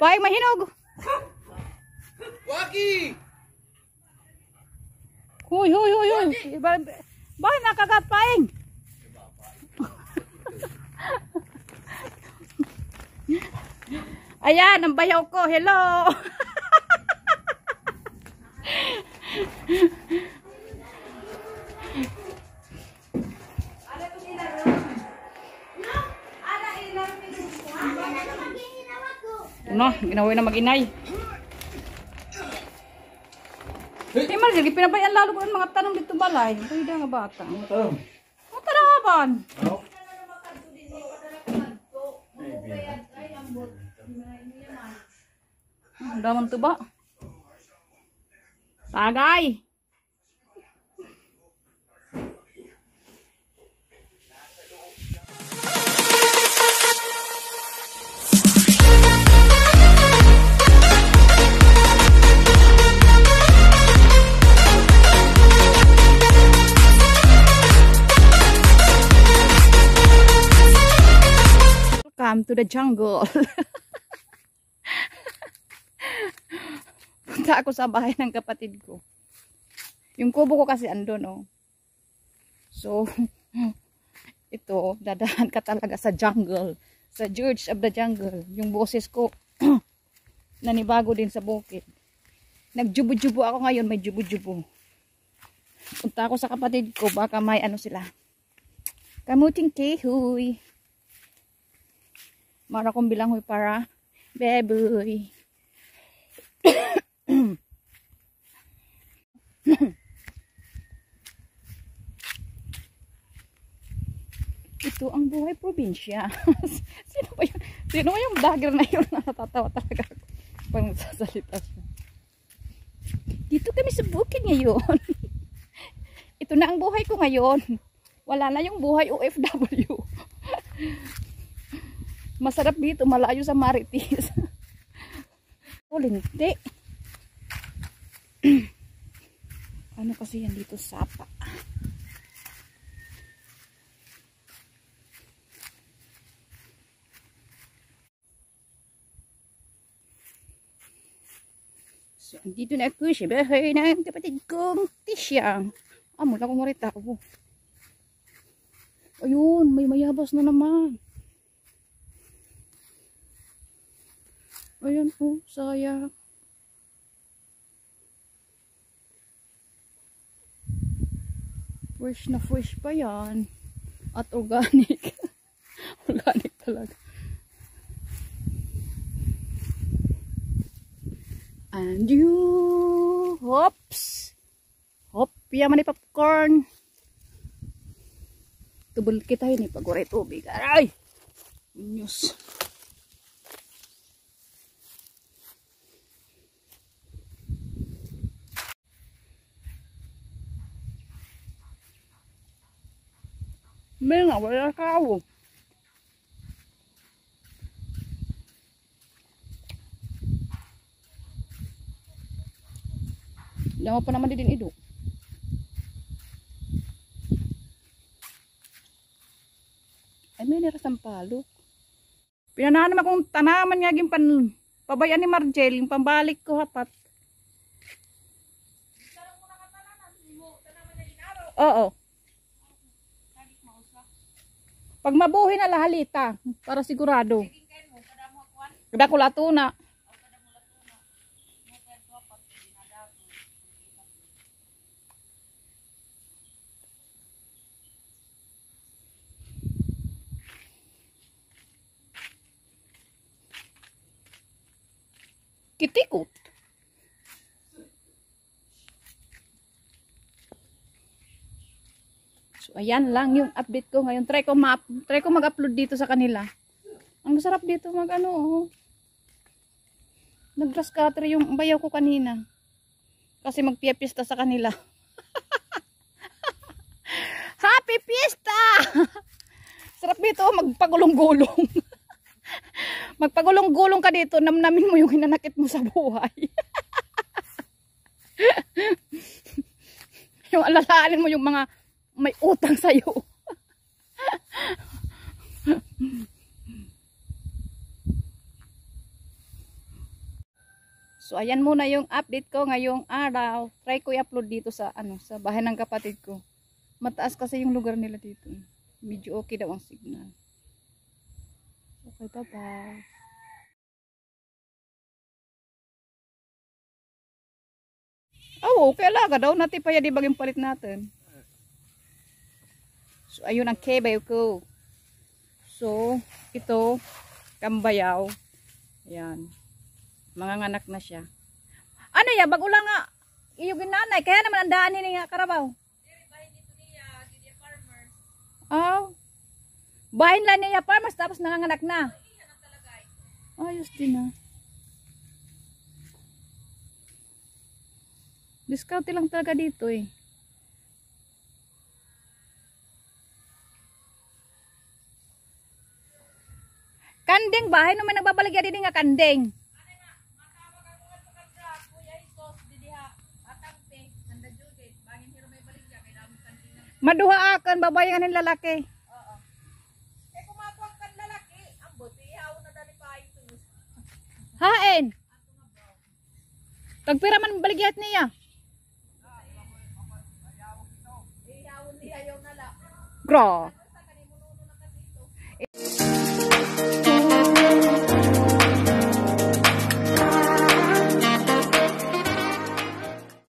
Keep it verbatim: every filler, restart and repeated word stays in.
Paing mahinog. Waki! Huy, huy, huy, huy. Bakit nakagat paing? Ayan, ang bayaw ko. Hello. No, ginawa na mag-inay. Eh, Marjorie, pinabayaan lalo ko ang mga tanong dito balay. Pwede nga bata. Tanong? Ang taraban. Ano? Ang damang tuba. Tagay. Welcome to the jungle. Punta ako sa bahay ng kapatid ko. Yung kubo ko kasi andun, oh. So, ito, dadahan ka talaga sa jungle. Sa George of the Jungle. Yung boses ko, nanibago din sa bukid. Nagjubo-jubo ako ngayon, may jubo-jubo. Punta ako sa kapatid ko, baka may ano sila. Kamuting kehoy. Mara kong bilang huy para beboy. Ito ang buhay probinsya. Sino ba yun? Sino ba yung vlogger na yun? Natatawa talaga ako pag nagsasalita siya. Dito kami sa bukid ngayon. Ito na ang buhay ko ngayon. Wala na yung buhay O F W. Masarap dito, malayo sa Marites. Oh, linti. Ano kasi yan dito, sapa. So, dito na ako sa bahay ng kapatid kong Tisyang. Ah, mula kong marita ako. Ayun, may mayabas na naman. Ayan po, oh, sayang. Fresh na fresh pa yan. At organic. Organic talaga. And you, hops. Hop, yaman ni popcorn. Tubol kita yun eh, pag-uray tubig. Aray! News. May nga, wala kao. Lama pa naman din ido. Ay, may nirasang palok. Pinanahan naman kong tanaman nga yung pan, pabayaan ni Marjel, yung pambalik ko hapat. Oo. Pag mabuhay na lahalita, para sigurado. Kada ko latuna. Kitikot. So, ayan lang yung update ko ngayon. Try ko, ma try ko mag-upload dito sa kanila. Ang masarap dito mag ano, oh. Nag-grass cutter yung bayaw ko kanina. Kasi magpiapista sa kanila. Happy Fiesta! Sarap dito, magpagulong-gulong. Magpagulong-gulong ka dito, namnamin mo yung hinanakit mo sa buhay. Yung alalaan mo yung mga may utang sa'yo. So ayan muna yung update ko ngayong araw. Try ko i-upload dito sa ano, sa bahay ng kapatid ko. Mataas kasi yung lugar nila dito. Medyo okay daw ang signal. Okay, bye-bye. Oh, okay alaga daw. Natin pa yan di baging palit natin. So, ayun ang kebayo ko. So, ito, kambayaw. Ayan. Manganganak na siya. Ano ya? Bagula nga. Iyo ginanay. Kaya naman ang daan ni nga karabaw. Oh. Bahin lang niya farmers tapos nanganganak na. Ayos din na. Discount lang talaga dito eh. Kandeng bahay naman nagbabaligya din nga kandeng. Maduha akan babayangan ng lalaki. Oo. Eh kumakuha kan lalaki, ang buti ihaw na dali pa ito. Hain. Tagpira man baligyat niya. Ihaw niya yung nala. Gra.